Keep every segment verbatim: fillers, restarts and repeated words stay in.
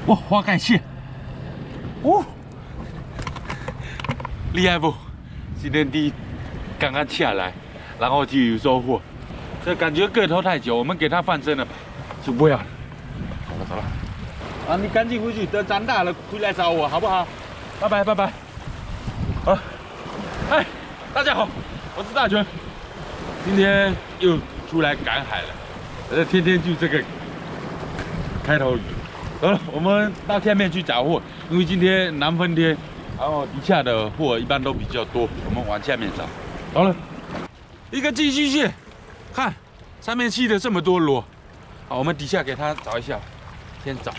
哇，花盖蟹，哦，厉害不？今天第一刚刚下来，然后就有收获。这感觉个头太久，我们给它放生了吧？就不要了。走了走了。啊，你赶紧回去，等长大了回来找我，好不好？拜拜拜拜。好，哎，大家好，我是大全，今天又出来赶海了。呃，天天就这个开头语。好了，我们到下面去找货，因为今天南风天，然后底下的货一般都比较多，我们往下面找。好了，一个寄居蟹，看上面吸了这么多螺。好，我们底下给它找一下，先找。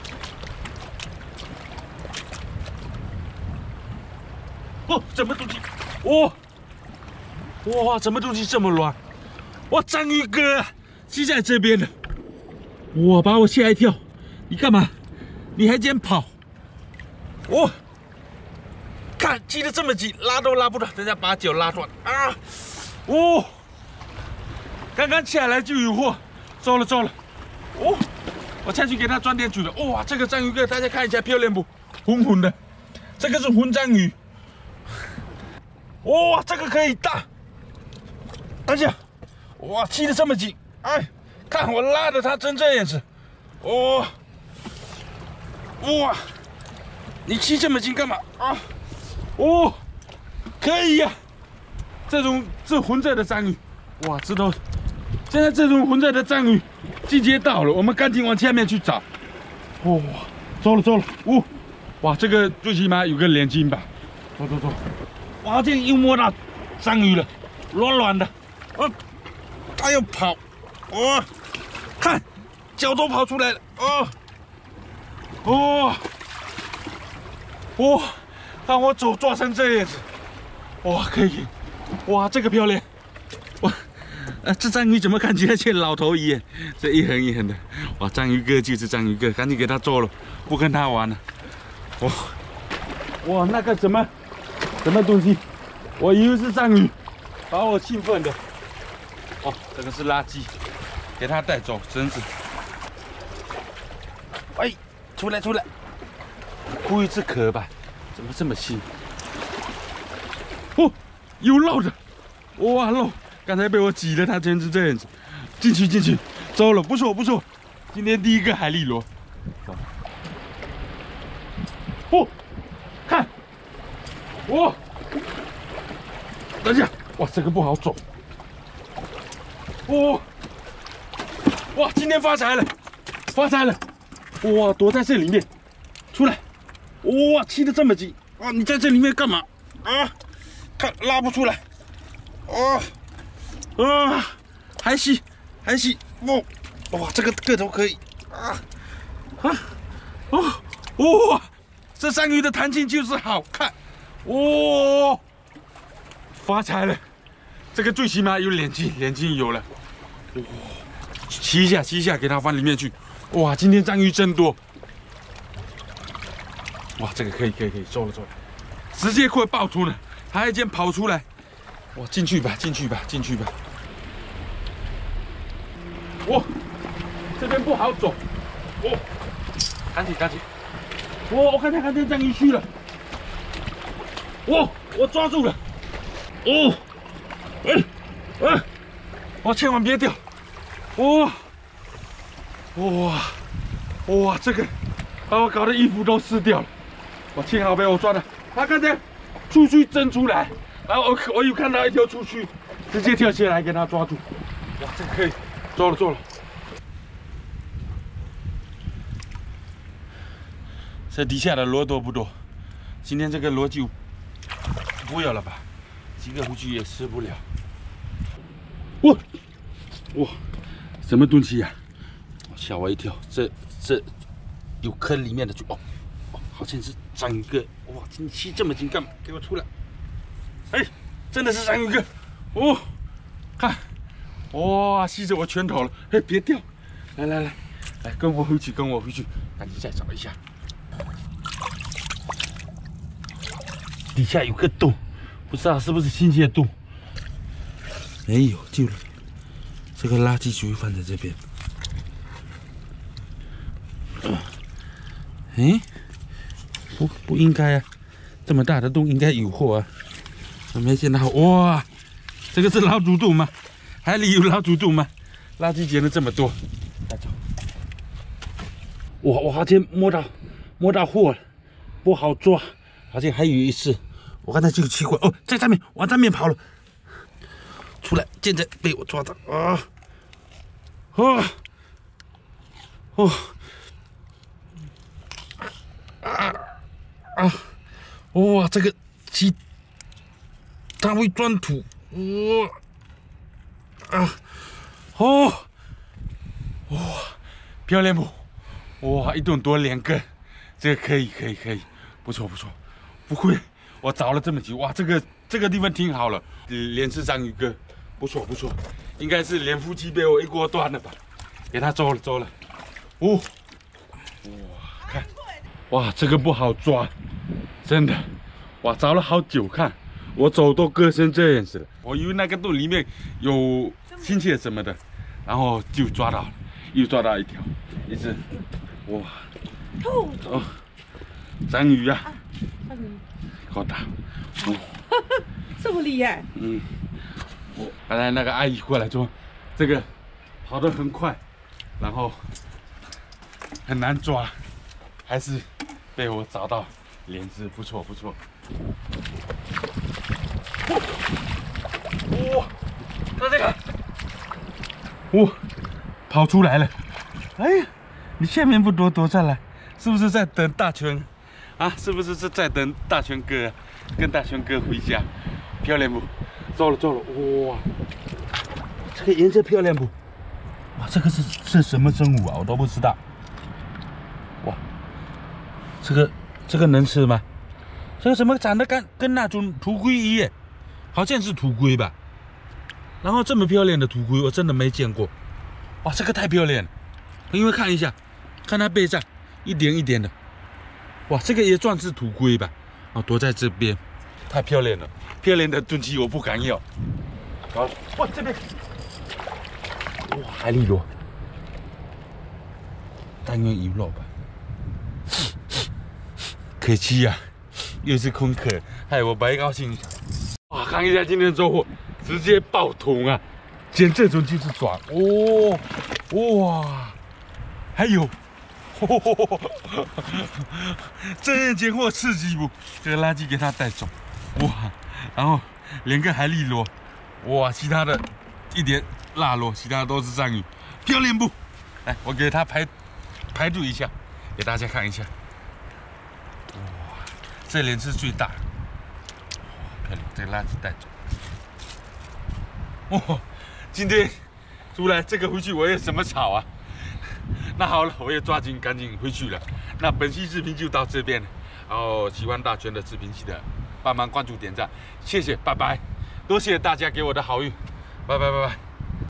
哦，什么东西？哇、哦，哇，什么东西这么软？哇，章鱼哥吸在这边的，哇，把我吓一跳！你干嘛？你还敢跑？哇、哦，看系得这么紧，拉都拉不断，等下把脚拉断啊！哦，刚刚下来就有货，糟了糟了！哦，我下去给它装点煮的。哇，这个章鱼哥大家看一下漂亮不？红红的，这个是红章鱼。哇，这个可以大！而且，哇，系得这么紧，哎，看我拉的它成这样子，哦。哇，你吸这么紧干嘛啊？哦，可以呀、啊，这种这浑色的章鱼，哇，知道。现在这种浑色的章鱼季节到了，我们赶紧往下面去找。哇、哦，走了走了，哦，哇，这个最起码有个两斤吧。走走走，哇，这又摸到章鱼了，软软的，哦，它要跑，哦，看，脚都跑出来了，哦。哦，哇！看我手抓成这样子，哇，可以，哇，这个漂亮，哇，呃，这章鱼怎么看起来像老头一样？这一横一横的，哇，章鱼哥就是章鱼哥，赶紧给他做了，不跟他玩了。哇，哇，那个什么什么东西，我以为是章鱼，把我兴奋的。哦，这个是垃圾，给他带走，绳子。哎。出来出来，故意是壳吧？怎么这么细？哦，有肉的，哇肉！刚才被我挤了，它真是这样子。进去进去，走了，不错不错。今天第一个海蛎螺。哦，看，哇，等一下，哇，这个不好走。哇，哇，今天发财了，发财了。哇，躲在这里面，出来！哇，吸得这么紧啊！你在这里面干嘛啊？看拉不出来，啊啊，还吸还吸，哇哇，这个个头可以啊啊哦哇！这章鱼的弹性就是好看，哇，发财了！这个最起码有两斤，两斤有了，哇，吸一下吸一下，给它放里面去。哇，今天章鱼真多！哇，这个可以可以可以，收了收了，直接快爆出了，还一件跑出来！哇，进去吧进去吧进去吧！哇，这边不好走，哇，赶紧赶紧！哇，我看见看见章鱼须了！哇，我抓住了！哦，哎哎，我千万别掉！哇！哇哇，这个把我搞得衣服都湿掉了。我幸好被我抓的，他刚才触须挣出来，然后我我又看到一条触须，直接跳下来给他抓住。哇，这个可以，做了做了。这底下的螺多不多？今天这个螺就不要了吧，几个回去也吃不了。哇哇，什么东西呀、啊？吓我一跳，这这有坑里面的就哦哦，好像是章鱼哥，哇，你吸这么紧干嘛？给我出来！哎，真的是章鱼哥，哦，看，哇，吸着我拳头了，哎，别掉，来来来，来跟我回去，跟我回去，赶紧再找一下，底下有个洞，不知道是不是新鲜的洞？没有，就了，这个垃圾就会放在这边。 哎，不不应该啊，这么大的洞应该有货啊，我没见到。哇，这个是老鼠洞吗？海里有老鼠洞吗？垃圾捡了这么多，带走。哇，我好像摸到摸到货了，不好抓，好像还有一次，我刚才就奇怪哦，在上面往上面跑了，出来，现在被我抓到啊！哦哦啊啊！哇，这个鸡它会钻土，哇啊哦哇，漂亮不？哇，一吨多两个，这个可以可以可以，不错不错，不会，我找了这么久，哇，这个这个地方挺好了，连吃章鱼哥，不错不错，应该是连夫妻被我一锅端了吧，给他捉了捉了，哦，哇，看，哇，这个不好抓，真的，哇，找了好久，看我走都割成这样子了，我以为那个洞里面有亲戚什么的，然后就抓到了，又抓到一条，一只。哇，哦，章鱼啊，好大，哦， 这么厉害？ 嗯，我刚才那个阿姨过来说，这个跑得很快，然后很难抓，还是被我找到，连只不错不错。哇，看这个，哇，跑出来了，哎呀！你下面不躲躲下来，是不是在等大全？啊，是不是是在等大全哥，跟大全哥回家？漂亮不？走了走了，哇，这个颜色漂亮不？哇，这个是是什么生物啊？我都不知道。哇，这个这个能吃吗？这个怎么长得跟跟那种土龟一样？好像是土龟吧？然后这么漂亮的土龟，我真的没见过。哇，这个太漂亮了！因为看一下。看它背上一点一点的，哇，这个也算是土龟吧？啊，躲在这边，太漂亮了，漂亮的东西我不敢要。好，哇，这边，哇，海蛎螺，但愿有肉吧。可惜呀、啊，又是空壳，害我白高兴。哇，看一下今天的收获，直接爆桶啊！捡这种就是爽哦，哇，还有。这样捡货刺激不？这个垃圾给他带走，哇！然后连个海蛎螺，哇！其他的一点辣螺，其他都是章鱼，漂亮不？来，我给他排排队一下，给大家看一下。哇！这连是最大，漂亮！这个垃圾带走。哇！今天出来这个回去我有什么炒啊？那好了，我也抓紧赶紧回去了。那本期视频就到这边了，然后喜欢大全的视频记得帮忙关注点赞，谢谢，拜拜，多谢大家给我的好运，拜拜拜拜。